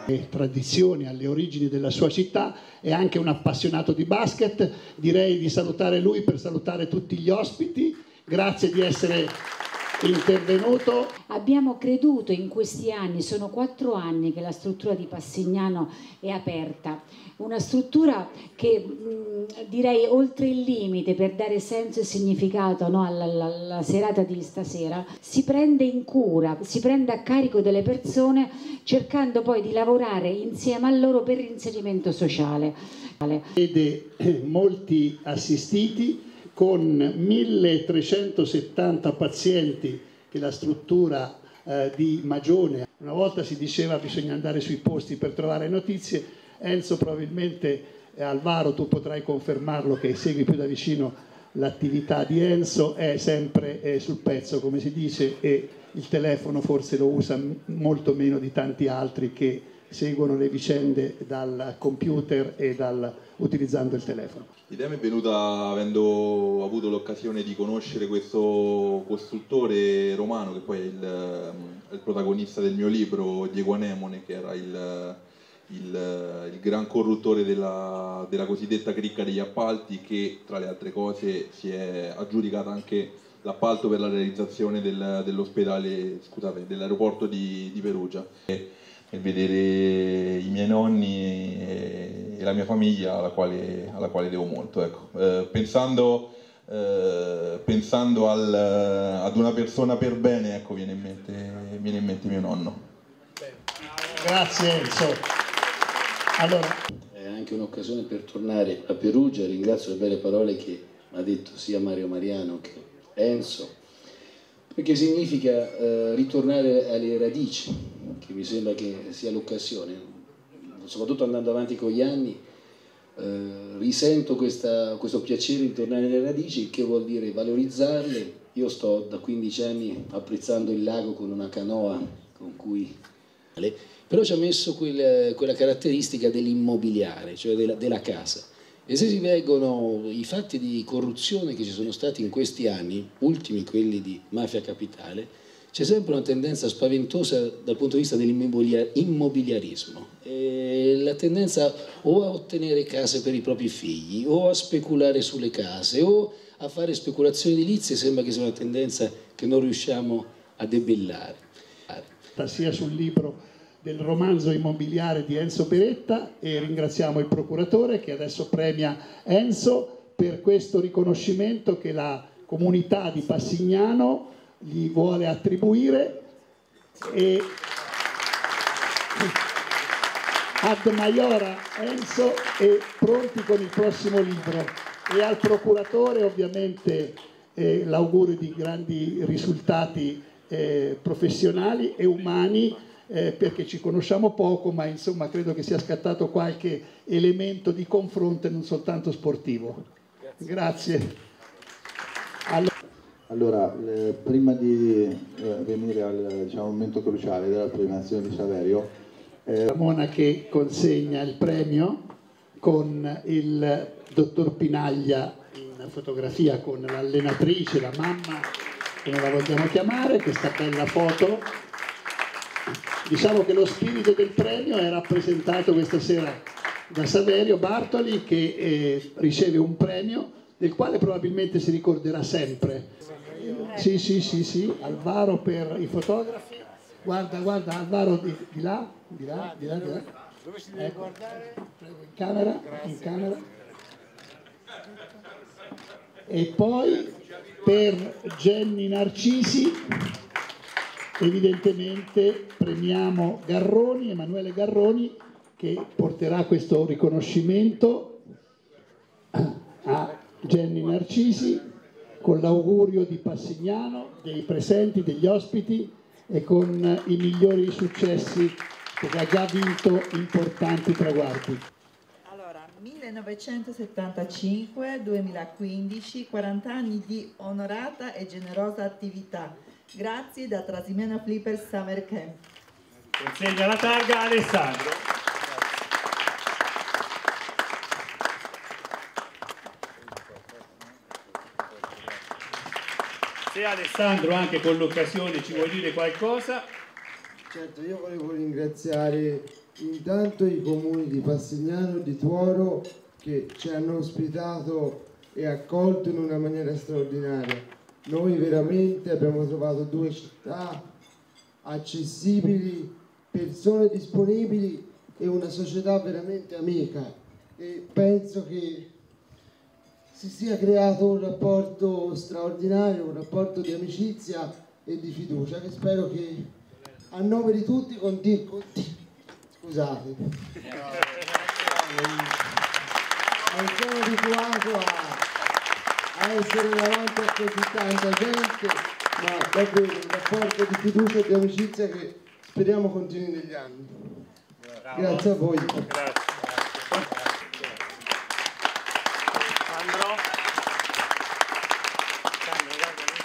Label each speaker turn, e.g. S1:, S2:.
S1: tradizioni, alle origini della sua città, è anche un appassionato di basket. Direi di salutare lui per salutare tutti gli ospiti. Grazie di essere intervenuto.
S2: Abbiamo creduto in questi anni, sono 4 anni che la struttura di Passignano è aperta, una struttura che direi oltre il limite, per dare senso e significato, no, alla serata di stasera, si prende in cura, si prende a carico delle persone, cercando poi di lavorare insieme a loro per l'inserimento sociale.
S1: Vede molti assistiti, con 1370 pazienti che la struttura di Magione, una volta si diceva bisogna andare sui posti per trovare notizie. Enzo, probabilmente Alvaro, tu potrai confermarlo che segui più da vicino l'attività di Enzo, è sempre sul pezzo, come si dice, e il telefono forse lo usa molto meno di tanti altri che seguono le vicende dal computer e utilizzando il telefono.
S3: L'idea mi è venuta avendo avuto l'occasione di conoscere questo costruttore romano, che poi è il protagonista del mio libro, Diego Anemone, che era il gran corruttore della cosiddetta cricca degli appalti, che tra le altre cose si è aggiudicata anche l'appalto per la realizzazione dell'ospedale, scusate, dell'aeroporto di Perugia. E vedere i miei nonni e la mia famiglia alla quale devo molto, ecco. Pensando ad una persona per bene, ecco, viene in mente mio nonno.
S1: Grazie Enzo. Allora,
S4: è anche un'occasione per tornare a Perugia. Ringrazio le belle parole che mi ha detto sia Mario Mariano che Enzo, perché significa ritornare alle radici, che mi sembra che sia l'occasione. Soprattutto andando avanti con gli anni, risento questo piacere di tornare alle radici, che vuol dire valorizzarle. Io sto da 15 anni apprezzando il lago con una canoa con cui... Però ci ha messo quella caratteristica dell'immobiliare, cioè della casa. E se si leggono i fatti di corruzione che ci sono stati in questi anni, ultimi quelli di Mafia Capitale, c'è sempre una tendenza spaventosa dal punto di vista dell'immobiliarismo. La tendenza o a ottenere case per i propri figli, o a speculare sulle case, o a fare speculazioni edilizie. Sembra che sia una tendenza che non riusciamo a debellare.
S1: Sia sul libro del romanzo immobiliare di Enzo Beretta, e ringraziamo il procuratore che adesso premia Enzo per questo riconoscimento che la comunità di Passignano gli vuole attribuire, e ad maiora Enzo e pronti con il prossimo libro. E al procuratore ovviamente l'augurio di grandi risultati professionali e umani, perché ci conosciamo poco, ma insomma credo che sia scattato qualche elemento di confronto e non soltanto sportivo. Grazie.
S5: Allora, prima di venire al momento cruciale della premiazione di Saverio,
S1: Ramona che consegna il premio con il dottor Pinaglia in fotografia con l'allenatrice, la mamma, come la vogliamo chiamare, questa bella foto. Diciamo che lo spirito del premio è rappresentato questa sera da Saverio Bartoli, che riceve un premio del quale probabilmente si ricorderà sempre. Sì, Alvaro per i fotografi. Guarda Alvaro di là.
S6: Dove si deve guardare?
S1: In camera. E poi per Jenny Narcisi, evidentemente premiamo Garroni, Emanuele Garroni, che porterà questo riconoscimento a Jenny Narcisi con l'augurio di Passignano, dei presenti, degli ospiti, e con i migliori successi, perché ha già vinto importanti traguardi.
S7: Allora, 1975-2015, 40 anni di onorata e generosa attività. Grazie da Trasimeno Flippers Summer Camp.
S6: Consegna la targa a Alessandro. Se Alessandro anche con l'occasione ci vuoi dire qualcosa.
S8: Certo, io volevo ringraziare intanto i comuni di Passignano e di Tuoro che ci hanno ospitato e accolto in una maniera straordinaria. Noi veramente abbiamo trovato due città accessibili, persone disponibili e una società veramente amica, e penso che si sia creato un rapporto straordinario, un rapporto di amicizia e di fiducia che spero che a nome di tutti scusate, non sono abituato a essere davanti a così tanta gente, ma davvero un rapporto di fiducia e di amicizia che speriamo continui negli anni.
S6: Bravo.
S8: Grazie a voi.
S6: Grazie. Sandro? Sandro, guarda.